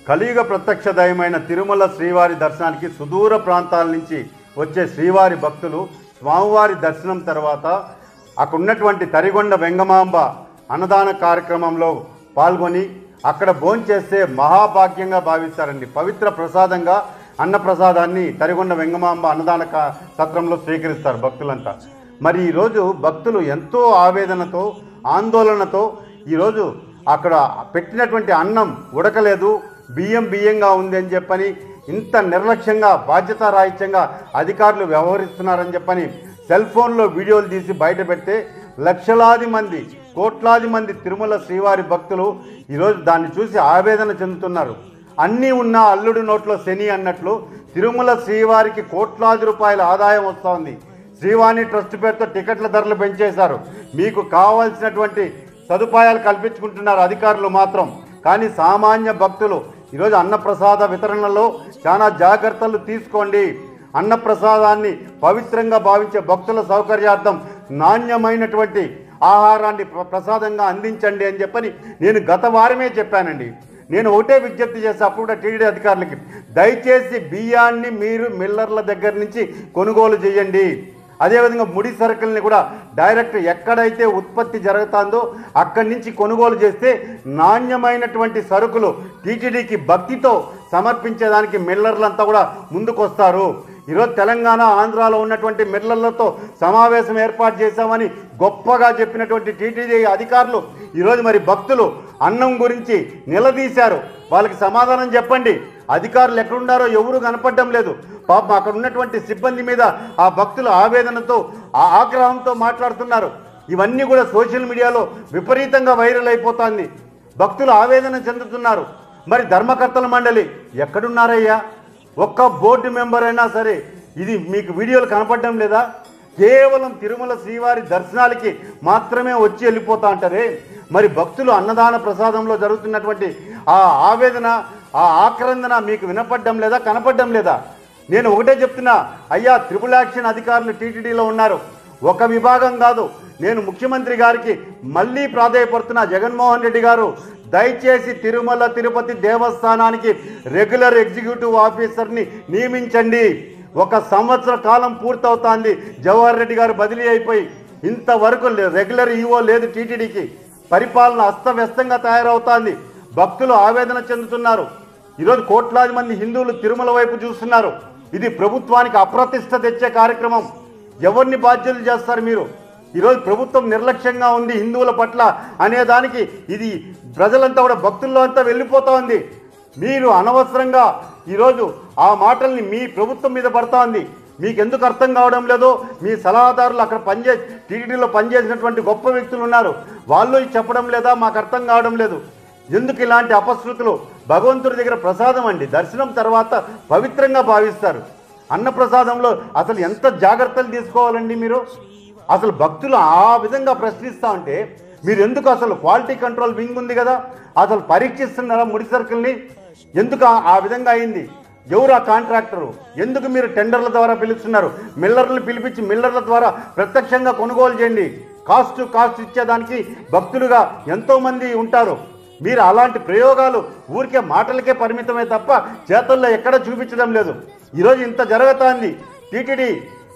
కలియుగ ప్రత్యక్ష దైవమైన తిరుమల శ్రీవారి దర్శనానికి సుదూర ప్రాంతాల నుంచి వచ్చే శ్రీవారి భక్తులు స్వామివారి దర్శనం తర్వాత అక్కడ ఉన్నటువంటి తరిగొండ వెంగమాంబ అన్నదాన కార్యక్రమంలో పాల్గొని అక్కడ భోంచేస్తే మహాభాగ్యంగా భావిస్తారండి. పవిత్ర ప్రసాదంగా అన్నప్రసాదాన్ని తరిగొండ వెంగమాంబ అన్నదాన సత్రంలో స్వీకరిస్తారు భక్తులంతా. మరి ఈరోజు భక్తులు ఎంతో ఆవేదనతో ఆందోళనతో ఈరోజు అక్కడ పెట్టినటువంటి అన్నం ఉడకలేదు, బియ్యంగా ఉంది అని చెప్పని ఇంత నిర్లక్ష్యంగా బాధ్యతారాహిత్యంగా అధికారులు వ్యవహరిస్తున్నారని చెప్పని సెల్ ఫోన్లో వీడియోలు తీసి బయట పెడితే లక్షలాది మంది కోట్లాది మంది తిరుమల శ్రీవారి భక్తులు ఈరోజు దాన్ని చూసి ఆవేదన చెందుతున్నారు. అన్నీ ఉన్న అల్లుడి నోట్లో శని అన్నట్లు తిరుమల శ్రీవారికి కోట్లాది రూపాయల ఆదాయం వస్తోంది. శ్రీవాణి ట్రస్ట్ పేరుతో టికెట్ల ధరలు పెంచేశారు. మీకు కావాల్సినటువంటి సదుపాయాలు కల్పించుకుంటున్నారు అధికారులు మాత్రం. కానీ సామాన్య భక్తులు ఈరోజు అన్నప్రసాద వితరణలో చాలా జాగ్రత్తలు తీసుకోండి. అన్నప్రసాదాన్ని పవిత్రంగా భావించే భక్తుల సౌకర్యార్థం నాణ్యమైనటువంటి ఆహారాన్ని ప్రసాదంగా అందించండి అని చెప్పని నేను గత వారమే చెప్పానండి. నేను ఒకటే విజ్ఞప్తి చేస్తే అప్పుడు కూడా టీడీ అధికారులకి, దయచేసి బియ్యాన్ని మీరు మిల్లర్ల దగ్గర నుంచి కొనుగోలు చేయండి. అదేవిధంగా ముడి సరుకుల్ని కూడా డైరెక్ట్ ఎక్కడైతే ఉత్పత్తి జరుగుతుందో అక్కడి నుంచి కొనుగోలు చేస్తే నాణ్యమైనటువంటి సరుకులు టీటీడీకి భక్తితో సమర్పించేదానికి మిల్లర్లంతా కూడా ముందుకొస్తారు. ఈరోజు తెలంగాణ ఆంధ్రాలో ఉన్నటువంటి మిల్లర్లతో సమావేశం ఏర్పాటు చేశామని గొప్పగా చెప్పినటువంటి టీటీడీ అధికారులు ఈరోజు మరి భక్తులు అన్నం గురించి నిలదీశారు. వాళ్ళకి సమాధానం చెప్పండి. అధికారులు ఎక్కడున్నారో ఎవరు కనపడడం లేదు. పాపం అక్కడ ఉన్నటువంటి సిబ్బంది మీద ఆ భక్తుల ఆవేదనతో ఆ ఆగ్రహంతో మాట్లాడుతున్నారు. ఇవన్నీ కూడా సోషల్ మీడియాలో విపరీతంగా వైరల్ అయిపోతుంది. భక్తులు ఆవేదన చెందుతున్నారు. మరి ధర్మకర్తల మండలి ఎక్కడున్నారయ్యా? ఒక్క బోర్డు మెంబర్ అయినా సరే ఇది మీకు వీడియోలు కనపడడం లేదా? కేవలం తిరుమల శ్రీవారి దర్శనాలకి మాత్రమే వచ్చి వెళ్ళిపోతా అంటారే. మరి భక్తులు అన్నదాన ప్రసాదంలో జరుగుతున్నటువంటి ఆ ఆవేదన ఆ ఆక్రందన మీకు వినపడడం లేదా, కనపడడం లేదా? నేను ఒకటే చెప్తున్నా అయ్యా, ట్రిపుల్ యాక్షన్ అధికారులు టీటీడీలో ఉన్నారు. ఒక విభాగం కాదు. నేను ముఖ్యమంత్రి గారికి మళ్ళీ ప్రాధేయపడుతున్నా, జగన్మోహన్ రెడ్డి గారు దయచేసి తిరుమల తిరుపతి దేవస్థానానికి రెగ్యులర్ ఎగ్జిక్యూటివ్ ఆఫీసర్ని నియమించండి. 1 సంవత్సర కాలం పూర్తవుతోంది జవహర్ రెడ్డి గారు బదిలీ అయిపోయి. ఇంతవరకు రెగ్యులర్ ఈవో లేదు టీటీడీకి. పరిపాలన అస్తవ్యస్తంగా తయారవుతోంది. భక్తులు ఆవేదన చెందుతున్నారు. ఈరోజు కోట్లాది మంది హిందువులు తిరుమల వైపు చూస్తున్నారు. ఇది ప్రభుత్వానికి అప్రతిష్ట తెచ్చే కార్యక్రమం. ఎవరిని బాధ్యతలు చేస్తారు మీరు? ఈరోజు ప్రభుత్వం నిర్లక్ష్యంగా ఉంది హిందువుల పట్ల అనేదానికి ఇది ప్రజలంతా కూడా భక్తుల్లో అంతా వెళ్ళిపోతూ ఉంది. మీరు అనవసరంగా ఈరోజు ఆ మాటల్ని మీ ప్రభుత్వం మీద పడతా ఉంది. మీకు ఎందుకు అర్థం కావడం లేదో మీ సలహాదారులు అక్కడ టీటీడీలో పనిచేసినటువంటి గొప్ప వ్యక్తులు ఉన్నారు. వాళ్ళు చెప్పడం లేదా? మాకు అర్థం కావడం లేదు. ఎందుకు ఇలాంటి అపశృతులు? భగవంతుడి దగ్గర ప్రసాదం అండి, దర్శనం తర్వాత పవిత్రంగా భావిస్తారు. అన్నప్రసాదంలో అసలు ఎంత జాగ్రత్తలు తీసుకోవాలండి మీరు? అసలు భక్తులు ఆ విధంగా ప్రశ్నిస్తూ ఉంటే మీరు ఎందుకు? అసలు క్వాలిటీ కంట్రోల్ వింగ్ ఉంది కదా, అసలు పరీక్షిస్తున్నారా ముడి సరుకుల్ని? ఎందుకు ఆ విధంగా అయింది? ఎవరు ఆ కాంట్రాక్టరు? ఎందుకు మీరు టెండర్ల ద్వారా పిలుస్తున్నారు? మిల్లర్లు పిలిపించి మిల్లర్ల ద్వారా ప్రత్యక్షంగా కొనుగోలు చేయండి. కాస్ట్ ఇచ్చేదానికి భక్తులుగా ఎంతోమంది ఉంటారు. మీరు అలాంటి ప్రయోగాలు ఊరికే మాటలకే పరిమితమే తప్ప చేతుల్లో ఎక్కడ చూపించడం లేదు. ఈరోజు ఇంత జరుగుతోంది. టీటీడీ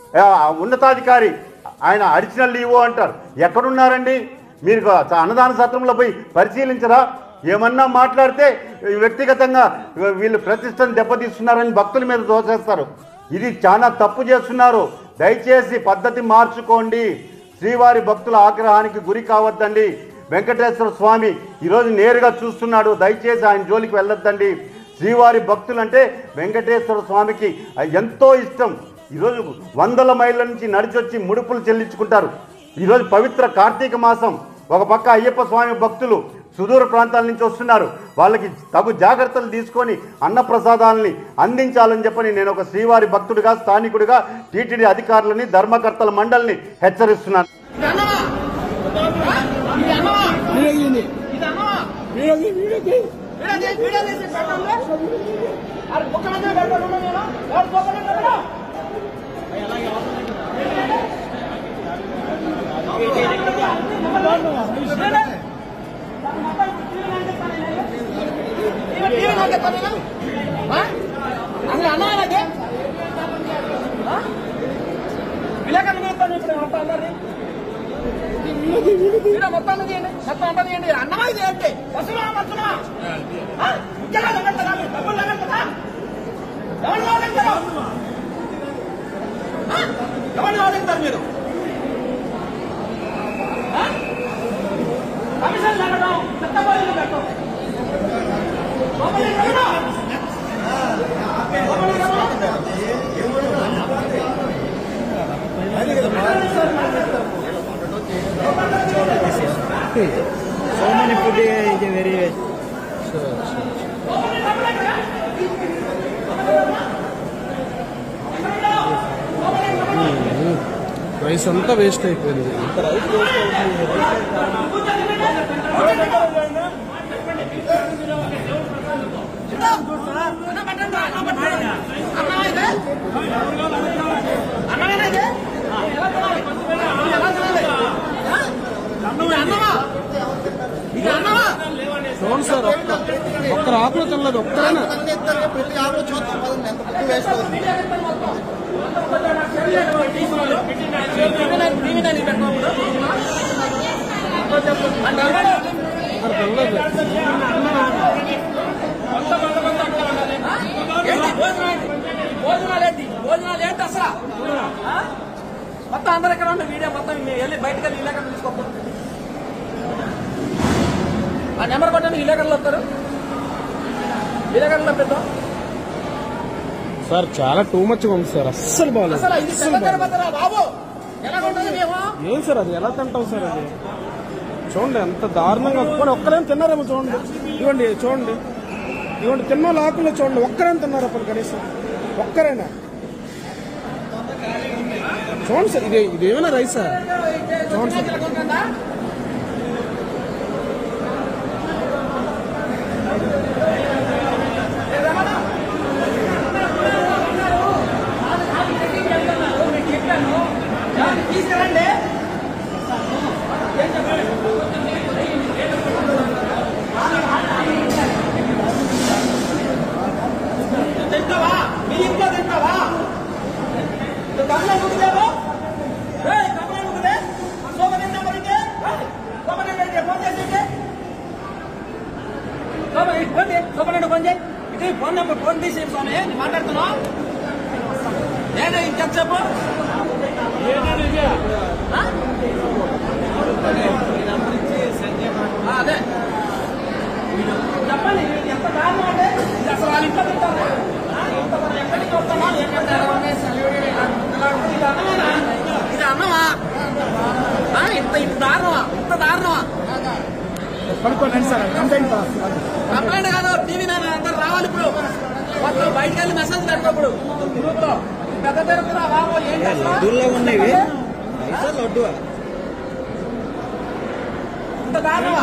ఉన్నతాధికారి ఆయన అడిషనల్ ఈవో అంటారు. ఎక్కడున్నారండి మీరు? అన్నదాన సత్రంలో పోయి పరిశీలించరా? ఏమన్నా మాట్లాడితే వ్యక్తిగతంగా వీళ్ళు ప్రతిష్టను దెబ్బతీస్తున్నారని భక్తుల మీద దోచేస్తారు. ఇది చాలా తప్పు చేస్తున్నారు. దయచేసి పద్ధతి మార్చుకోండి. శ్రీవారి భక్తుల ఆగ్రహానికి గురి కావద్దండి. వెంకటేశ్వర స్వామి ఈరోజు నేరుగా చూస్తున్నాడు. దయచేసి ఆయన జోలికి వెళ్ళొద్దండి. శ్రీవారి భక్తులు అంటే వెంకటేశ్వర స్వామికి ఎంతో ఇష్టం. ఈరోజు 100 మైళ్ళ నుంచి నడిచొచ్చి ముడుపులు చెల్లించుకుంటారు. ఈరోజు పవిత్ర కార్తీక మాసం. ఒక పక్క అయ్యప్ప స్వామి భక్తులు సుదూర ప్రాంతాల నుంచి వస్తున్నారు. వాళ్ళకి తగు జాగ్రత్తలు తీసుకొని అన్నప్రసాదాలని అందించాలని చెప్పని నేను ఒక శ్రీవారి భక్తుడిగా స్థానికుడిగా టీటీడీ అధికారులని ధర్మకర్తల మండలిని హెచ్చరిస్తున్నాను. Ini మొత్తం చేయండి, మొత్తం అంతా చేయండి. అన్నమా ఇది ఏంటి? వస్తున్నా వస్తున్నా డబ్బులు లేదండి కదా, ఎవరు వాదింటారు, ఎవరు వాదింటారు మీరు? కమిషన్ లేకడం, చట్టబోధలు పెట్టడం, so many food is very rice అంతా వేస్ట్ అయిపోయింది. చూడండి సార్, ఒక్కరు ఆకులు తినలేదు, ఒక్కరైనా. ప్రతి ఆకులు చూద్దాం ఎంత ఫుడ్ వేస్ట్ అవుతుంది. భోజనాలు ఏంటి అసలు? మొత్తం అందరు ఎక్కడ ఉండే వీడియో మొత్తం వెళ్ళి బయటకు వెళ్ళి ఇలాగ తీసుకోకపోతే ఆ నెంబర్ కొట్టండి, ఇలాగల్లో వస్తారు, ఇలాగల్లో పెద్దాం సార్. చాలా టూ మచ్ ఉంది సార్, అస్సలు బాగాలేదు. అసలు ఇది బాబు ఎలాగుంటుంది మేము ఏం సార్ అది ఎలా తింటాం సార్? అది చూడండి ఎంత దారుణంగా. ఒక్కరేం తిన్నారేమో చూడండి, ఇవ్వండి చూడండి, ఇవ్వండి తిన్న ఆకుల్లో చూడండి, ఒక్కరేం తిన్నారు అప్పుడు కనీసం ఒక్కరైనా. చూడండి సార్, ఇదేమైనా రైసా? చూడండి సార్, తీసుకురండి. తింటావా? మీ ఇంట్లో తింటావా? కమలా ముగ్గుదేమో కమలా ముగ్గుదే సోమని నెంబర్కి సోమని ఫోన్ చేసి సోమని ఫోన్ చేయి. ఇది ఫోన్ నెంబర్, ఫోన్ తీసి స్వామి నేను మాట్లాడుతున్నా. ఏనా ఇంకెంతసేపు అదే చెప్పండి. ఎంత దారుణం అంటే అసలు వాళ్ళ ఇంట్లో తింటారు. ఎక్కడికి వస్తామా? ఇది అన్నమా? ఇంత దారుణమా? ఇంత దారుణమా? పడుకోండి సార్. కంప్లైంట్ కాదు, టీవీ అందరు రావాలి. ఇప్పుడు మొత్తం బయటకు వెళ్ళి మెసేజ్ పెడతాప్పుడు గ్రూప్ లో పెద్ద తిరుగుతున్నా బాబు ఏంటి లడ్డూల్లో ఉన్నవి లడ్డు ఇంత దారుణమా?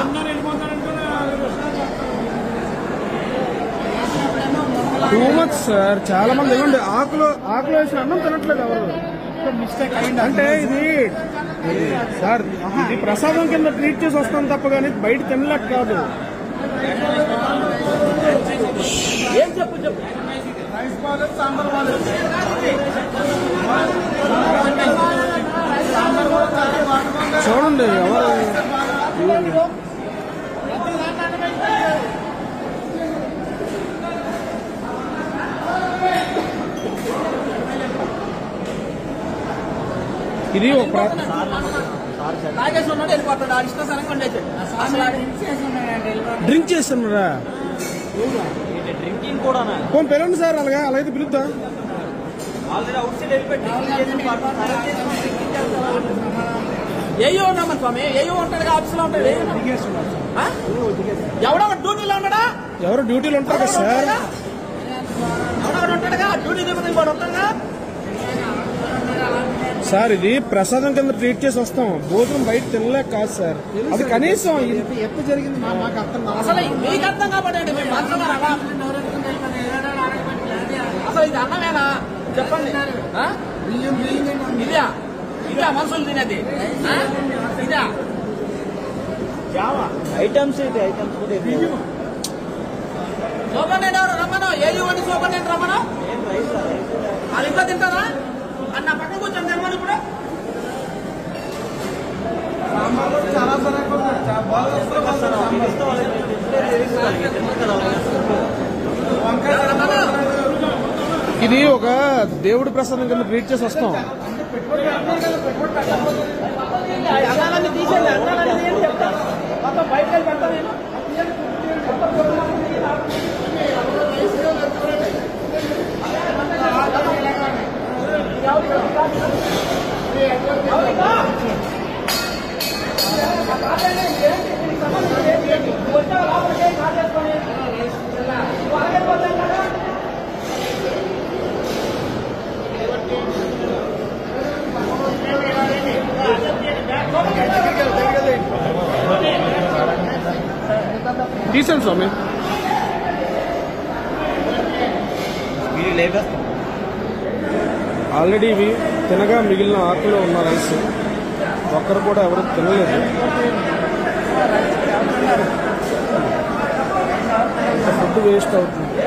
Too much sir. చాలా మంది ఇవ్వండి ఆకులు వేసిన అన్నం తినట్లేదు ఎవరు. మిస్టేక్ అయింది అంటే ఇది సార్, ఇది ప్రసాదం కింద ట్రీట్ చేసి వస్తాం తప్ప కానీ బయట తినలేక కాదు. ఏం చెప్పు చెప్పు. చూడండి ఎవరు ఇది ఒక తాగేసి ఉన్నాడు వెళ్ళిపోతాడు. ఆ ఇష్టాసనంగా ఉండేది. డ్రింక్ చేస్తున్నారా? డ్రింకింగ్ కూడా పోనీ పిలవండి సార్, అలాగైతే పిలుద్దా? ఆల్రెడీ అవుట్ సైడ్ వెళ్ళిపెట్టి ఏయో ఉన్నామని స్వామి, ఏయో ఉంటాడు ఆఫీస్ లో ఉంటాడు. ఎవడో డ్యూటీలో ఉన్నాడా? ఎవరు డ్యూటీలో ఉంటారు కదా సార్. ఎవడో ఉంటాడుగా డ్యూటీ వాడు ఉంటాడుగా సార్. ఇది ప్రసాదం కింద ట్రీట్ చేసి వస్తాం, భోజనం బయట తినలేక కాదు సార్. అది కనీసం ఎప్పుడు జరిగింది మాకు అర్థం అసలు మీకు అర్థం కాబట్టి అసలు ఇది అన్నమేనా చెప్పండి. ఇదా ఇదా మనుషులు తినేది? ఇదా ఐటమ్స్ ఇది ఐటమ్స్ సూపరింటెండెంట్ ఎవరు రమ్మను? ఏయూ అని సూపరింటెండెంట్ రమ్మను. వాళ్ళ ఇంట్లో తింటారా? అన్న పక్కన కూర్చొని తెమ్మను. ఇప్పుడు దేవుడి ప్రసాదం కింద ట్రీట్ చేసి వస్తాం. అన్నాలన్నీ తీసేయండి, అన్నాలన్నీ తీయండి చెప్తా. మొత్తం బయటకు వెళ్ళి పెడతా నేను. తీసాను స్వామి. ఆల్రెడీ ఇవి తినగా మిగిలిన ఆకులో ఉన్న రైస్ ఒక్కరు కూడా ఎవరు తినలేదు. ఫుడ్ వేస్ట్ అవుతుంది.